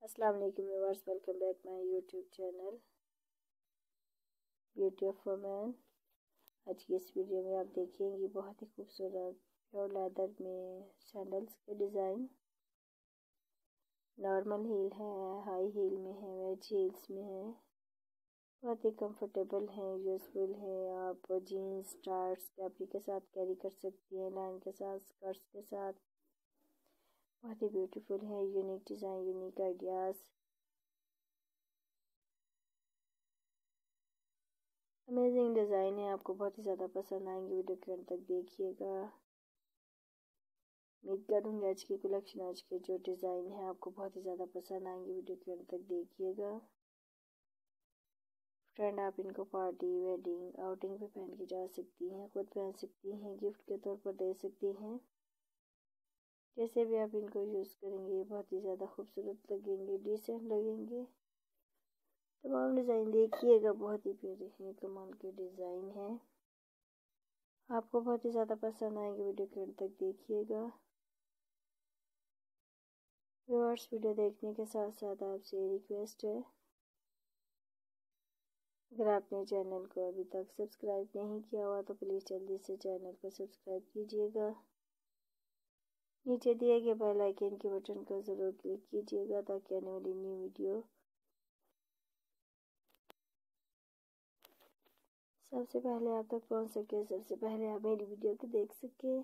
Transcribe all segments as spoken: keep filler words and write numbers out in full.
अस्सलाम वालेकुम viewers, welcome back my YouTube channel beauty of women. आज की इस वीडियो में आप देखेंगे बहुत ही खूबसूरत प्योर लेदर में सैंडल्स के डिज़ाइन। नॉर्मल हील है, हाई हील में है, वेज हील्स में है। बहुत ही कंफर्टेबल है, यूज़फुल है। आप जीन्स, टार्ट्स, कैपरी के साथ कैरी कर सकती हैं, लाइन के साथ, स्कर्ट्स के साथ। बहुत ही ब्यूटीफुल है, unique design, unique ideas. Amazing design है, आपको बहुत ही ज़्यादा पसंद आएंगे। वीडियो के अंत तक देखिएगा। उम्मीद करूँगी आज की कलेक्शन, आज के जो डिज़ाइन है आपको बहुत ही ज़्यादा पसंद आएंगे। वीडियो के अंत तक देखिएगा। फ्रेंड, आप इनको पार्टी, वेडिंग, आउटिंग पे पहन के जा सकती हैं, खुद पहन सकती हैं, गिफ्ट के तौर पर दे सकती हैं। जैसे भी आप इनको यूज़ करेंगे बहुत ही ज़्यादा खूबसूरत लगेंगे, डिसेंट लगेंगे। तमाम डिज़ाइन देखिएगा, बहुत ही प्यारे हैं, कमाल के डिज़ाइन हैं, आपको बहुत ही ज़्यादा पसंद आएंगे। वीडियो के अंत तक देखिएगा। व्यूअर्स, वीडियो देखने के साथ साथ आपसे रिक्वेस्ट है, अगर आपने चैनल को अभी तक सब्सक्राइब नहीं किया हुआ तो प्लीज़ जल्दी से चैनल को सब्सक्राइब कीजिएगा। नीचे दिए गए बेल आइकन के बटन को ज़रूर क्लिक कीजिएगा ताकि आने वाली न्यू वीडियो सबसे पहले आप तक पहुंच सके, सबसे पहले आप मेरी वीडियो को देख सके।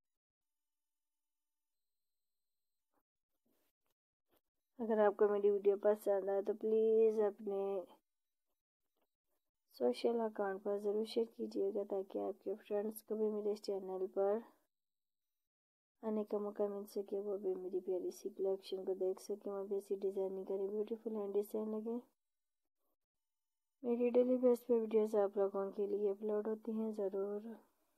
अगर आपको मेरी वीडियो पसंद आए तो प्लीज़ अपने सोशल अकाउंट पर ज़रूर शेयर कीजिएगा ताकि आपके फ्रेंड्स को भी मेरे इस चैनल पर आने का मौका मिल सके, वो भी मेरी प्यारी सी कलेक्शन को देख सके, वो भी ऐसी डिज़ाइनिंग करें, ब्यूटीफुल एंड डिज़ाइन लगे। मेरी डेली बेस पे वीडियोस आप लोगों के लिए अपलोड होती हैं, ज़रूर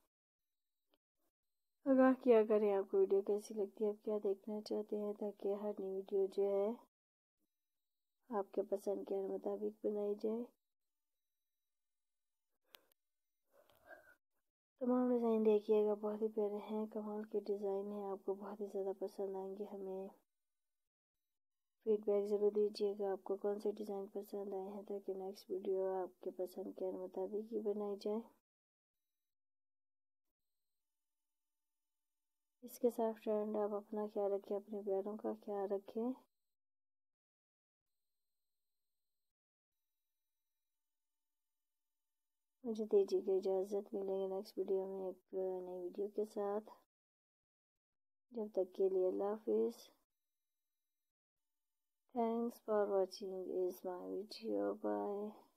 आगाह किया करें आपको वीडियो कैसी लगती है, आप क्या देखना चाहते हैं, ताकि हर नई वीडियो जो है आपके पसंद के मुताबिक बनाई जाए। तमाम डिज़ाइन देखिएगा, बहुत ही प्यारे हैं, कमाल के डिज़ाइन हैं, आपको बहुत ही ज़्यादा पसंद आएंगे। हमें फीडबैक ज़रूर दीजिएगा आपको कौन से डिज़ाइन पसंद आए हैं, ताकि नेक्स्ट वीडियो आपके पसंद के मुताबिक ही बनाई जाए। इसके साथ फ्रेंड, आप अपना ख्याल रखें, अपने प्यारों का ख्याल रखें। मुझे दीजिएगा इजाज़त, मिलेंगे नेक्स्ट वीडियो में एक नई वीडियो के साथ। जब तक के लिए अल्लाह हाफिज़। Thanks for watching is my video, bye.